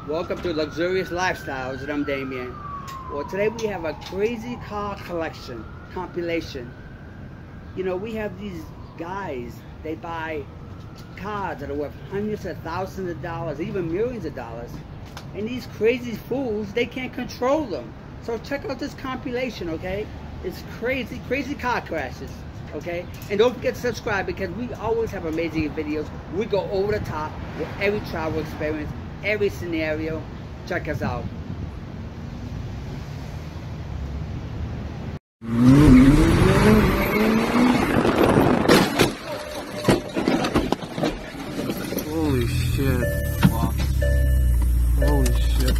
Welcome to Luxurious Lifestyles, and I'm Damien. Well, today we have a crazy car collection, compilation. You know, we have these guys, they buy cars that are worth hundreds of thousands of dollars, even millions of dollars. And these crazy fools, they can't control them. So check out this compilation, okay? It's crazy, crazy car crashes, okay? And don't forget to subscribe because we always have amazing videos. We go over the top with every travel experience, every scenario. Check us out. Holy shit. Wow. Holy shit.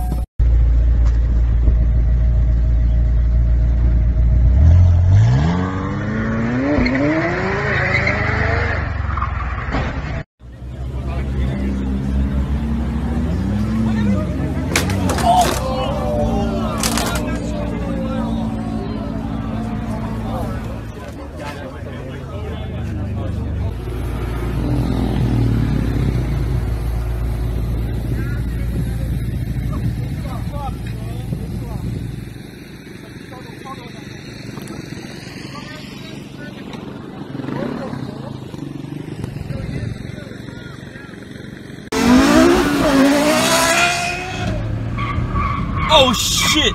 Oh shit!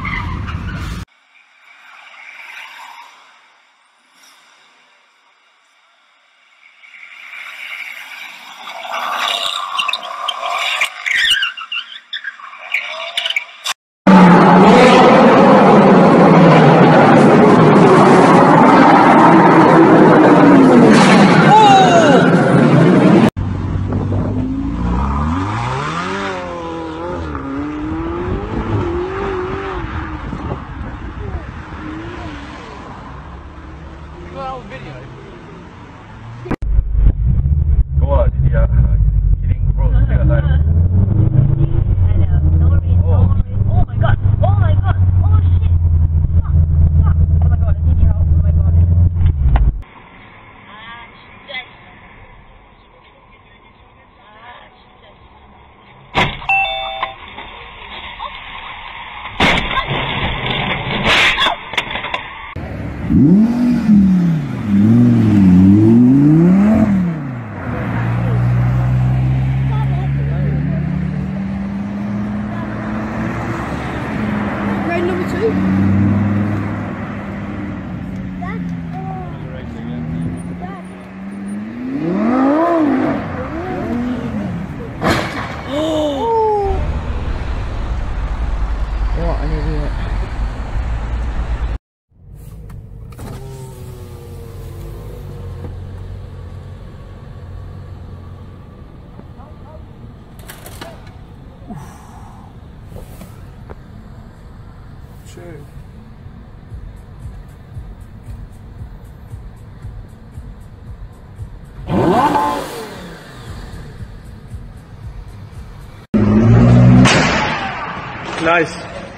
Nice.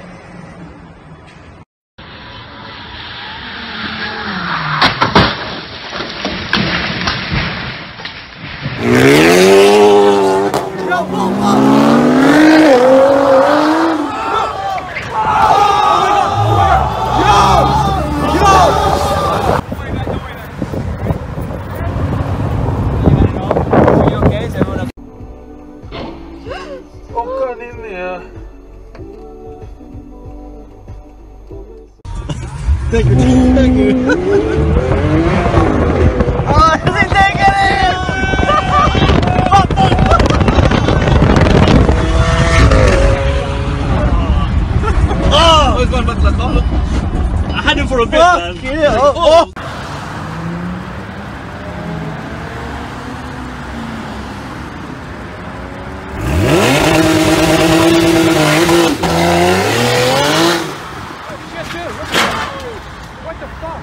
Thank you, thank you. Oh, they take it in! Oh! I was going back to the car. I had him for a bit, man. Yeah. Oh. What the fuck?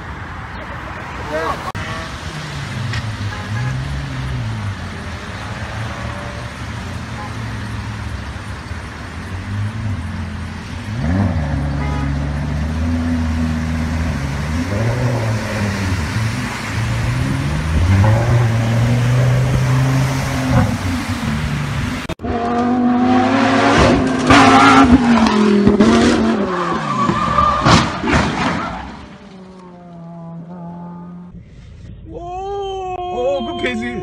開始。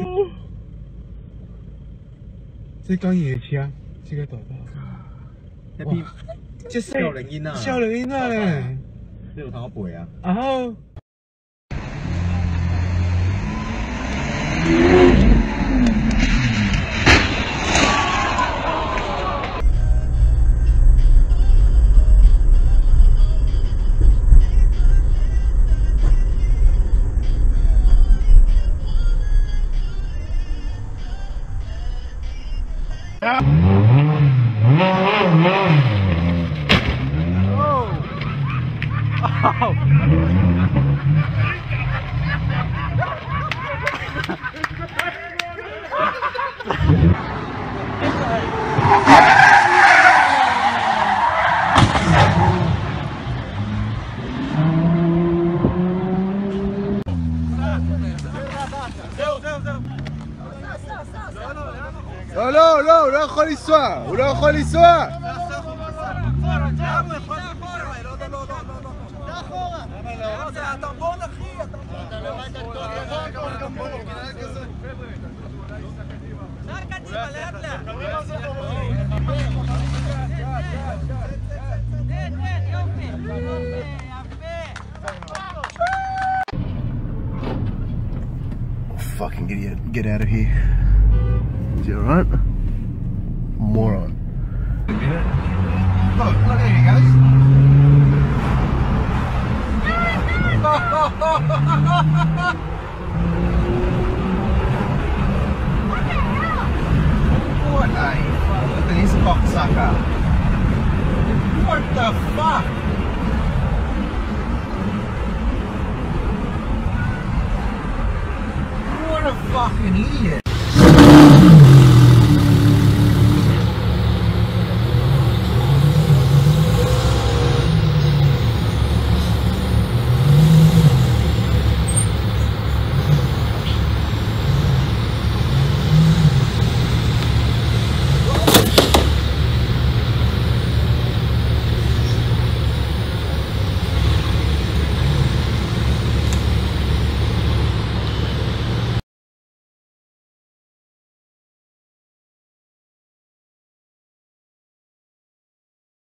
即係講嘢車，即係代打。 一邊即係少靈煙啊！ 少靈煙啊咧！ 呢度睇我背啊！ 然後。 לא, לא, הוא לא יכול לנסוע, הוא לא יכול לנסוע. Fucking get out of here. Is he alright? Moron. Look, there he goes. What a fucking cocksucker. What the fuck?